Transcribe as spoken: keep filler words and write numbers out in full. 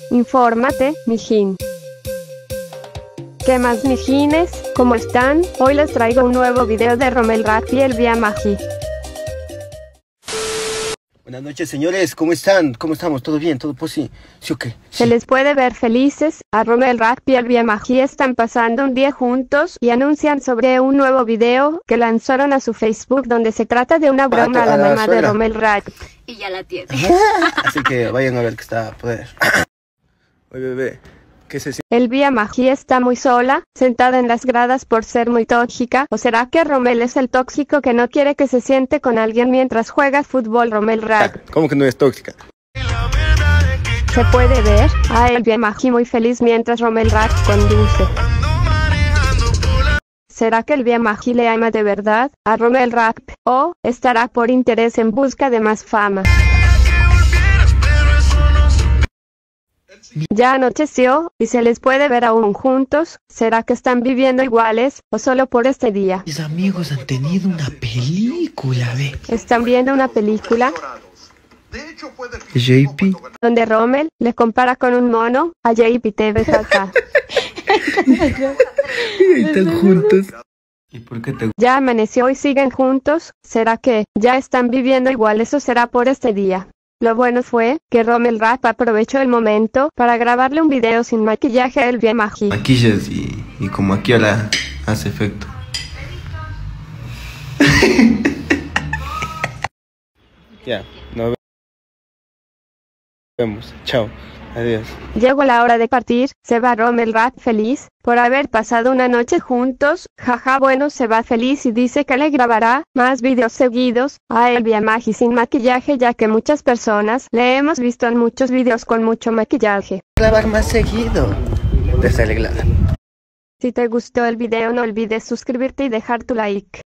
Infórmate, mijín. ¿Qué más, mijines? ¿Cómo están? Hoy les traigo un nuevo video de Romel Rap y el Vía Magi. Buenas noches, señores, ¿cómo están? ¿Cómo estamos? ¿Todo bien? ¿Todo posible? ¿Sí o qué? Sí. Se les puede ver felices. A Romel Rap y el Vía Magi están pasando un día juntos y anuncian sobre un nuevo video que lanzaron a su Facebook donde se trata de una broma a la, a la mamá suela. de Romel Rap. Y ya la tiene. Así que vayan a ver que está a poder. Oye, bebé, ¿qué se siente? El Vía Magi está muy sola, sentada en las gradas por ser muy tóxica. ¿O será que Romel es el tóxico que no quiere que se siente con alguien mientras juega fútbol? Romel Rap. ¿Cómo que no es tóxica? Se puede ver a el Vía Magi muy feliz mientras Romel Rap conduce. ¿Será que el Vía Magi le ama de verdad a Romel Rap? ¿O estará por interés en busca de más fama? Ya anocheció y se les puede ver aún juntos. ¿Será que están viviendo iguales o solo por este día? Mis amigos han tenido una película, ve. ¿Están viendo una película? J P. Donde Romel le compara con un mono a J P T V J. Y están juntos. ¿Y por qué te... Ya amaneció y siguen juntos. ¿Será que ya están viviendo iguales o será por este día? Lo bueno fue que Romel Rap aprovechó el momento para grabarle un video sin maquillaje a el Vía Magi. Maquillas y, y como aquí ahora hace efecto. Ya, nos vemos. Chao. Adiós. Llegó la hora de partir. Se va Romel Rap feliz por haber pasado una noche juntos. Jaja, bueno, se va feliz y dice que le grabará más videos seguidos a el Vía Magi sin maquillaje, ya que muchas personas le hemos visto en muchos videos con mucho maquillaje. Grabar más seguido. Desarreglada. Si te gustó el video no olvides suscribirte y dejar tu like.